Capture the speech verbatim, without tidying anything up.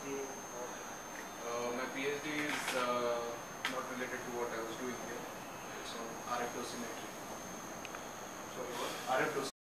Uh, my PhD is uh, not related to what I was doing here. It's on R F dosimetry. Sorry, what? R F dosimetry.